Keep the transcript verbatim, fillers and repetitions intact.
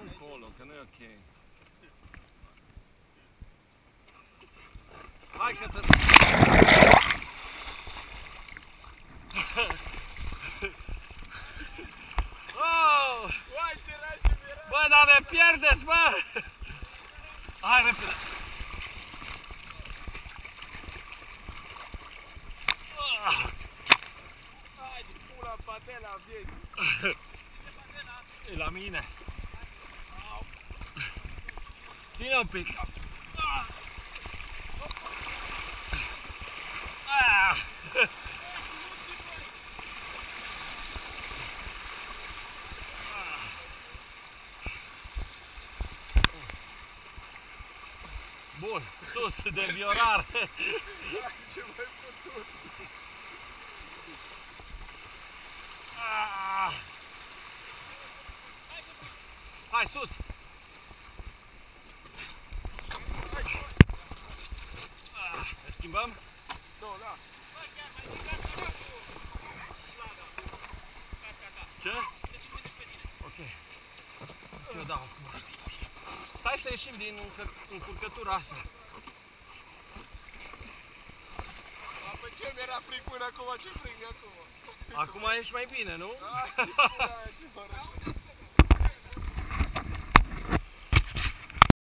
încolo, că nu e ok. Hai că te... Oh! Bă, dar ne pierdeți, bă! Hai repede! Hai de pula patela vieții! E la mine! Ține un pic! Bun, sus, de viorare! Ce mai putut? Hai, sus! Ne schimbăm? Nu, lasă! Ce? Ok. Eu dau acum. Stai să ieșim din încurcătura asta. Apoi ce mi-era frig până acum, ce frig acum? Acum ești mai bine, nu? Hai de pula aia, ce mă rău.